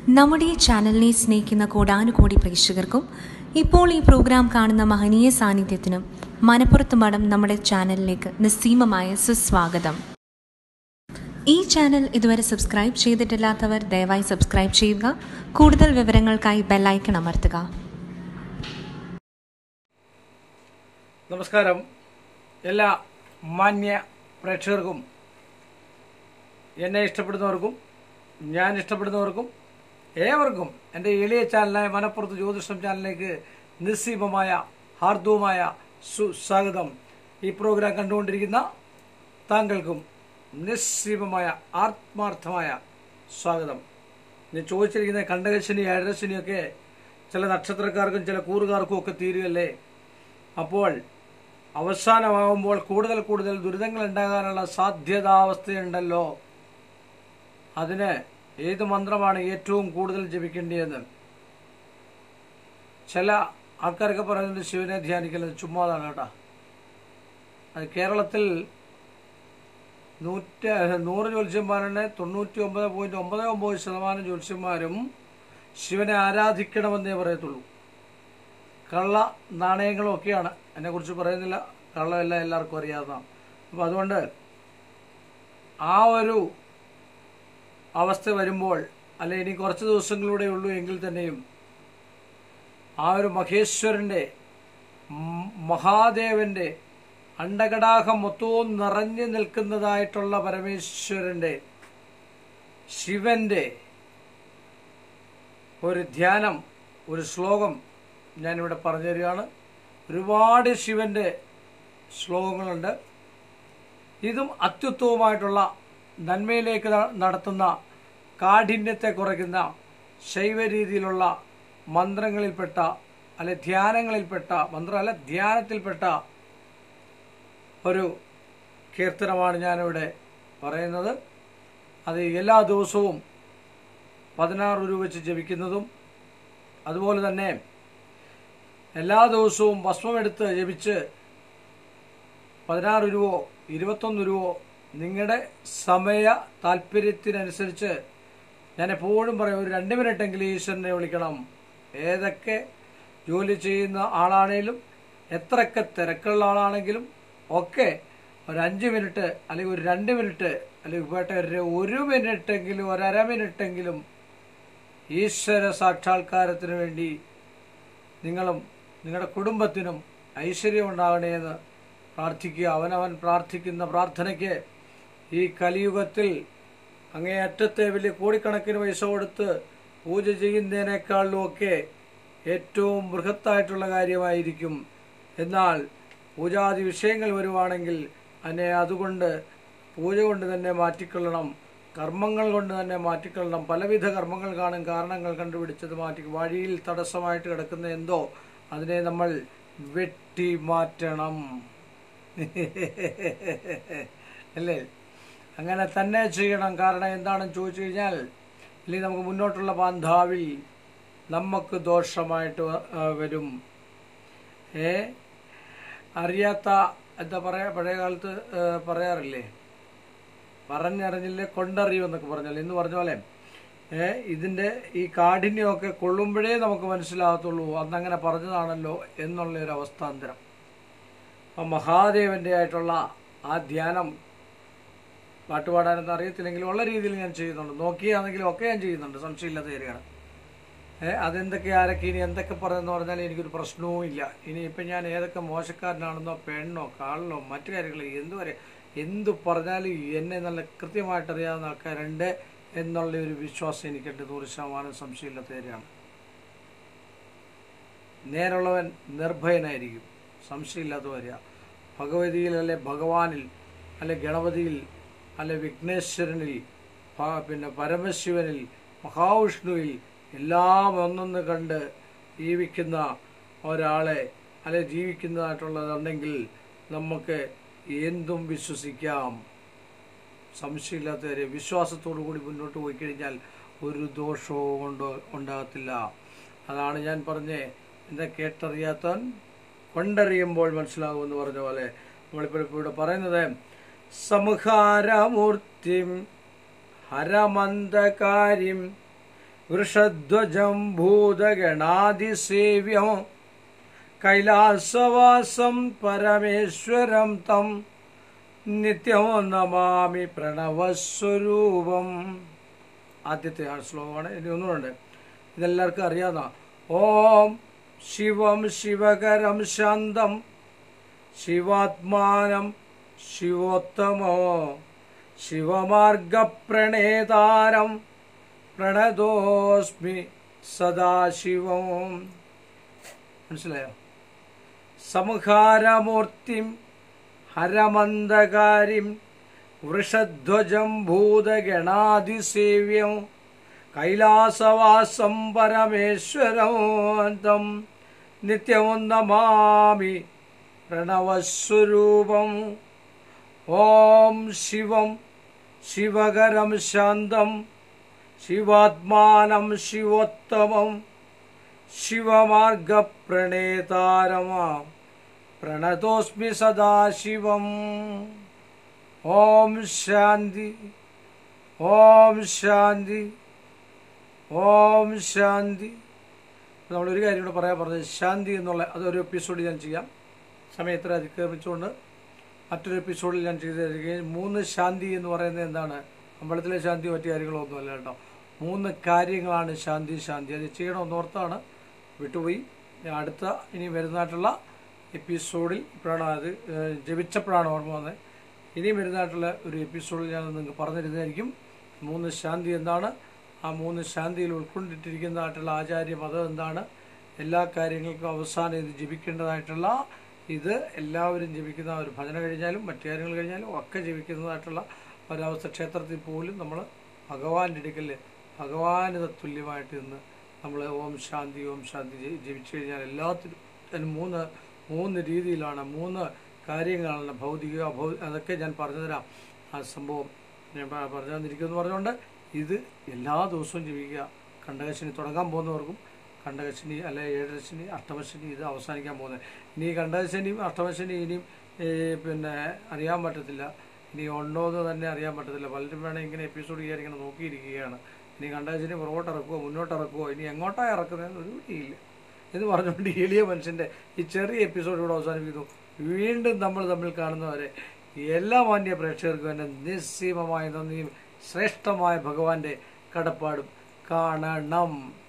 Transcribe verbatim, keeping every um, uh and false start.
നമ്മുടെ ഈ ചാനലിനെ സ്നേഹിക്കുന്ന കോടാനുകോടി പ്രേക്ഷകർക്കും ഇപ്പോൾ ഈ പ്രോഗ്രാം കാണുന്ന മഹനീയ സാന്നിധ്യത്തിനും മനപ്പുറത്ത് മഠം നമ്മുടെ ചാനലിലേക്ക് നിസ്സീമമായ സുസ്വാഗതം. ഈ ചാനൽ ഇതുവരെ സബ്സ്ക്രൈബ് ചെയ്തിട്ടില്ലാത്തവർ ദയവായി സബ്സ്ക്രൈബ് ചെയ്യുക. കൂടുതൽ വിവരങ്ങൾക്കായി ബെല്ലൈക്കൺ അമർത്തുക. നമസ്കാരം. എല്ലാ മാന്യ പ്രേക്ഷകർക്കും, എന്നെ ഇഷ്ടപ്പെടുന്നവർക്കും ഞാൻ ഇഷ്ടപ്പെടുന്നവർക്കും ഏവർക്കും എൻ്റെ എളിയ ചാനലായ മനപ്പുറത്ത് ജ്യോതിഷം ചാനലിലേക്ക് നിസ്സീമമായ ഹാർദവുമായ സുസ്വാഗതം. ഈ പ്രോഗ്രാം കണ്ടുകൊണ്ടിരിക്കുന്ന താങ്കൾക്കും നിസ്സീമമായ ആത്മാർത്ഥമായ സ്വാഗതം. ഞാൻ ചോദിച്ചിരിക്കുന്ന കണ്ടകശനി ഏഴരശനിയൊക്കെ ചില നക്ഷത്രക്കാർക്കും ചില കൂറുകാർക്കും ഒക്കെ തീരുകയല്ലേ. അപ്പോൾ അവസാനമാകുമ്പോൾ കൂടുതൽ കൂടുതൽ ദുരിതങ്ങൾ ഉണ്ടാകാനുള്ള സാധ്യതാവസ്ഥയുണ്ടല്ലോ. അതിന് ഏത് മന്ത്രമാണ് ഏറ്റവും കൂടുതൽ ജപിക്കേണ്ടതെന്ന് ചില ആൾക്കാരൊക്കെ പറയുന്നത് ശിവനെ ധ്യാനിക്കുന്നത് ചുമ്മാതാണ് കേട്ടോ. അത് കേരളത്തിൽ നൂറ്റ നൂറ് ജ്യോത്സ്യന്മാരുടെ തൊണ്ണൂറ്റി ഒമ്പത് പോയിന്റ് ഒമ്പത് ഒമ്പത് ശതമാനം ജ്യോത്സ്യന്മാരും ശിവനെ ആരാധിക്കണമെന്നേ പറയത്തുള്ളൂ. കള്ള നാണയങ്ങളും ഒക്കെയാണ്, എന്നെക്കുറിച്ച് പറയുന്നില്ല, കള്ളമെല്ലാം എല്ലാവർക്കും അറിയാവുന്നതാണ്. അപ്പം അതുകൊണ്ട് ആ ഒരു അവസ്ഥ വരുമ്പോൾ, അല്ലെ ഇനി കുറച്ച് ദിവസങ്ങളിലൂടെ ഉള്ളൂ എങ്കിൽ തന്നെയും ആ ഒരു മഹേശ്വരൻ്റെ മഹാദേവന്റെ അണ്ടകടാഹം മൊത്തവും നിറഞ്ഞു നിൽക്കുന്നതായിട്ടുള്ള പരമേശ്വരന്റെ ശിവന്റെ ഒരു ധ്യാനം, ഒരു ശ്ലോകം ഞാനിവിടെ പറഞ്ഞു തരികയാണ്. ഒരുപാട് ശിവന്റെ ശ്ലോകങ്ങളുണ്ട്. ഇതും അത്യുത്തമമായിട്ടുള്ള നന്മയിലേക്ക് നടത്തുന്ന, കാഠിന്യത്തെ കുറയ്ക്കുന്ന ശൈവ രീതിയിലുള്ള മന്ത്രങ്ങളിൽപ്പെട്ട അല്ലെ ധ്യാനങ്ങളിൽപ്പെട്ട, മന്ത്രമല്ല ധ്യാനത്തിൽപ്പെട്ട ഒരു കീർത്തനമാണ് ഞാനിവിടെ പറയുന്നത്. അത് എല്ലാ ദിവസവും പതിനാറ് രൂപ വെച്ച് ജപിക്കുന്നതും, അതുപോലെ തന്നെ എല്ലാ ദിവസവും ഭസ്മമെടുത്ത് ജപിച്ച് പതിനാറ് രൂപ ഇരുപത്തൊന്ന് രൂപ നിങ്ങളുടെ സമയ താല്പര്യത്തിനനുസരിച്ച്, ഞാൻ എപ്പോഴും പറയും, ഒരു രണ്ട് മിനിറ്റെങ്കിലും ഈശ്വരനെ വിളിക്കണം. ഏതൊക്കെ ജോലി ചെയ്യുന്ന ആളാണെങ്കിലും എത്രയൊക്കെ തിരക്കുള്ള ആളാണെങ്കിലും ഒക്കെ ഒരു അഞ്ച് മിനിറ്റ് അല്ലെങ്കിൽ ഒരു രണ്ട് മിനിറ്റ് അല്ലെങ്കിൽ വേട്ട ഒരു മിനിറ്റെങ്കിലും ഒരര മിനിറ്റെങ്കിലും ഈശ്വര സാക്ഷാത്കാരത്തിന് വേണ്ടി നിങ്ങളും നിങ്ങളുടെ കുടുംബത്തിനും ഐശ്വര്യം ഉണ്ടാകണേ എന്ന് പ്രാർത്ഥിക്കുക. അവനവൻ പ്രാർത്ഥിക്കുന്ന പ്രാർത്ഥനയ്ക്ക് ഈ കലിയുഗത്തിൽ അങ്ങേയറ്റത്തെ വലിയ കോടിക്കണക്കിന് പൈസ കൊടുത്ത് പൂജ ചെയ്യുന്നതിനേക്കാളിലും ഒക്കെ ഏറ്റവും ബൃഹത്തായിട്ടുള്ള കാര്യമായിരിക്കും. എന്നാൽ പൂജാതി വിഷയങ്ങൾ വരുവാണെങ്കിൽ അതിനെ അതുകൊണ്ട് പൂജ കൊണ്ട് തന്നെ മാറ്റിക്കൊള്ളണം, കർമ്മങ്ങൾ കൊണ്ട് തന്നെ മാറ്റിക്കൊള്ളണം. പലവിധ കർമ്മങ്ങൾ കാണും, കാരണങ്ങൾ കണ്ടുപിടിച്ചത് മാറ്റി, വഴിയിൽ തടസ്സമായിട്ട് കിടക്കുന്ന എന്തോ അതിനെ നമ്മൾ വെട്ടി മാറ്റണം അല്ലേ? അങ്ങനെ തന്നെ ചെയ്യണം. കാരണം എന്താണെന്ന് ചോദിച്ചു കഴിഞ്ഞാൽ, ഇല്ലെങ്കിൽ നമുക്ക് മുന്നോട്ടുള്ള പാന്താവിൽ നമുക്ക് ദോഷമായിട്ട് വരും. ഏ അറിയാത്ത എന്താ പറയാ, പഴയ കാലത്ത് പറയാറില്ലേ, പറഞ്ഞറിഞ്ഞില്ലേ കൊണ്ടറിയുമെന്നൊക്കെ പറഞ്ഞാൽ, ഇന്ന് പറഞ്ഞ പോലെ ഏ ഇതിൻ്റെ ഈ കാഠിന്യമൊക്കെ കൊള്ളുമ്പോഴേ നമുക്ക് മനസ്സിലാകത്തുള്ളൂ അന്നങ്ങനെ പറഞ്ഞതാണല്ലോ എന്നുള്ളൊരു അവസ്ഥാന്തരം. അപ്പം മഹാദേവൻ്റെ ആയിട്ടുള്ള ആ ധ്യാനം പാട്ടുപാടാനൊന്നും അറിയത്തില്ലെങ്കിലും ഉള്ള രീതിയിൽ ഞാൻ ചെയ്യുന്നുണ്ട്. നോക്കിയാണെങ്കിലും ഒക്കെ ഞാൻ ചെയ്യുന്നുണ്ട്, സംശയമില്ലാത്ത കാര്യമാണ്. ഏഹ് അതെന്തൊക്കെ ആരൊക്കെ ഇനി എന്തൊക്കെ പറയുമെന്ന് പറഞ്ഞാൽ എനിക്കൊരു പ്രശ്നവും ഇല്ല. ഇനിയിപ്പം ഞാൻ ഏതൊക്കെ മോശക്കാരനാണെന്നോ പെണ്ണോ കാളിനോ മറ്റു കാര്യങ്ങൾ എന്തുവരെ എന്തു പറഞ്ഞാലും എന്നെ നല്ല കൃത്യമായിട്ട് അറിയാവുന്ന ആൾക്കാരുണ്ട് എന്നുള്ള ഒരു വിശ്വാസം എനിക്കുണ്ട്. നൂറ് ശതമാനം സംശയമില്ലാത്ത കാര്യമാണ്. നേരുള്ളവൻ നിർഭയനായിരിക്കും, സംശയമില്ലാത്ത കാര്യമാണ്. ഭഗവതിയിൽ അല്ലെ ഭഗവാനിൽ അല്ലെ ഗണപതിയിൽ അല്ലെ വിഘ്നേശ്വരനിൽ പിന്നെ പരമശിവനിൽ മഹാവിഷ്ണുവിൽ എല്ലാം ഒന്നൊന്ന് കണ്ട് ജീവിക്കുന്ന ഒരാളെ അല്ലെ ജീവിക്കുന്നതായിട്ടുള്ളതുണ്ടെങ്കിൽ നമുക്ക് എന്തും വിശ്വസിക്കാം. സംശയമില്ലാത്ത കാര്യം. വിശ്വാസത്തോടു കൂടി മുന്നോട്ട് പോയി കഴിഞ്ഞാൽ ഒരു ദോഷവും കൊണ്ട് ഉണ്ടാകത്തില്ല. അതാണ് ഞാൻ പറഞ്ഞേ, എന്താ കേട്ടറിയാത്തവൻ കൊണ്ടറിയുമ്പോൾ മനസ്സിലാകുമെന്ന് പറഞ്ഞ പോലെ നമ്മളിപ്പോൾ ഇവിടെ പറയുന്നത്, സംഹാരമൂർത്തിം ഹരമന്ദകാരിം വൃഷധ്വജം ഭൂതഗണാതിസേവ്യം കൈലാസവാസം പരമേശ്വരം തം നിത്യം നമാമി പ്രണവസ്വരൂപം. ആദ്യത്തെ ആ ശ്ലോകമാണ്. ഇനി ഒന്നുകൂടെ, ഇതെല്ലാവർക്കും അറിയാവുന്ന. ഓം ശിവം ശിവകരം ശാന്തം ശിവാത്മാനം ശിവോത്തമോ ശിവമാർഗപ്രണേതാരം പ്രണതോസ്മി സദാശിവം. മനസ്സിലായോ? സംഹാരമൂർത്തിം ഹരമന്ദകാരിം വൃഷധ്വജം ഭൂതഗണാതിസേവ്യം കൈലാസവാസം പരമേശ്വരം തം നിത്യം നമാമി പ്രണവസ്വരൂപം. ഓം ശിവം ശിവകരം ശാന്തം ശിവാത്മാനം ശിവോത്തമം ശിവമാർഗപ്രണേതാരം പ്രണതോസ്മി സദാശിവം. ഓം ശാന്തി, ഓം ശാന്തി, ഓം ശാന്തി. നമ്മളൊരു കാര്യം കൂടെ പറയാൻ പറഞ്ഞത്, ശാന്തി എന്നുള്ള അതൊരു എപ്പിസോഡ് ഞാൻ ചെയ്യാം. സമയത്തിന് അതിക്രമിച്ചുകൊണ്ട് മറ്റൊരു എപ്പിസോഡിൽ ഞാൻ ചെയ്തു തരികയും, മൂന്ന് ശാന്തി എന്ന് പറയുന്നത് എന്താണ്? അമ്പലത്തിലെ ശാന്തി മറ്റു കാര്യങ്ങളൊന്നുമല്ല കേട്ടോ. മൂന്ന് കാര്യങ്ങളാണ് ശാന്തി. ശാന്തി അത് ചെയ്യണമെന്നോർത്താണ്, വിട്ടുപോയി. അടുത്ത ഇനി വരുന്നതായിട്ടുള്ള എപ്പിസോഡിൽ ഇപ്പോഴാണ് അത് ജപിച്ചപ്പോഴാണ് ഓർമ്മ വന്നത്. ഇനി വരുന്നതായിട്ടുള്ള ഒരു എപ്പിസോഡിൽ ഞാൻ നിങ്ങൾക്ക് പറഞ്ഞിരുന്നതായിരിക്കും മൂന്ന് ശാന്തി എന്താണ്, ആ മൂന്ന് ശാന്തിയിൽ ഉൾക്കൊണ്ടിട്ടിരിക്കുന്നതായിട്ടുള്ള ആചാര്യ മതം എന്താണ്, എല്ലാ കാര്യങ്ങൾക്കും അവസാനം ഇത് ജപിക്കേണ്ടതായിട്ടുള്ള, ഇത് എല്ലാവരും ജപിക്കുന്ന ഒരു ഭജന കഴിഞ്ഞാലും മറ്റു കാര്യങ്ങൾ കഴിഞ്ഞാലും ഒക്കെ ജപിക്കുന്നതായിട്ടുള്ള ഒരവസ്ഥ. ക്ഷേത്രത്തിൽ പോലും നമ്മൾ ഭഗവാന്റെ അടുക്കൽ ഭഗവാന് തുല്യമായിട്ട് നിന്ന് നമ്മൾ ഓം ശാന്തി ഓം ശാന്തി ജപിച്ചു കഴിഞ്ഞാൽ എല്ലാത്തിനും അതിന് മൂന്ന് മൂന്ന് രീതിയിലാണ്, മൂന്ന് കാര്യങ്ങളാണ്. ഭൗതിക ഭൗ അതൊക്കെ ഞാൻ പറഞ്ഞു തരാം. ആ സംഭവം ഞാൻ പറഞ്ഞു തന്നിരിക്കുമെന്ന് പറഞ്ഞുകൊണ്ട് ഇത് എല്ലാ ദിവസവും ജപിക്കുക. കണ്ടകശനി തുടങ്ങാൻ പോകുന്നവർക്കും കണ്ടകശനി അല്ലെ ഏഴരശനി അഷ്ടമശനി ഇത് അവസാനിക്കാൻ പോകുന്നത്. ഇനി കണ്ടകശനിയും അഷ്ടമശനി ഇനിയും പിന്നെ അറിയാൻ പറ്റത്തില്ല, ഇനി ഉണ്ടോ എന്ന് തന്നെ അറിയാൻ പറ്റത്തില്ല. പലരും വേണേൽ ഇങ്ങനെ എപ്പിസോഡ് ചെയ്യാൻ ഇങ്ങനെ നോക്കിയിരിക്കുകയാണ്. ഇനി കണ്ടകശനി പുറകോട്ട് ഇറക്കുമോ മുന്നോട്ട് ഇറക്കുമോ ഇനി എങ്ങോട്ടാണ് ഇറക്കുന്നതെന്ന് ഒരു പിടിയില്ല എന്ന് പറഞ്ഞുകൊണ്ട് എളിയ മനുഷ്യൻ്റെ ഈ ചെറിയ എപ്പിസോഡ് ഇവിടെ അവസാനിപ്പിക്കുന്നു. വീണ്ടും നമ്മൾ തമ്മിൽ കാണുന്നവരെ എല്ലാ മാന്യ പ്രേക്ഷകർക്കും എൻ്റെ നിസ്സീമമായ നന്ദിയും ശ്രേഷ്ഠമായ ഭഗവാന്റെ കടപ്പാടും കാണണം.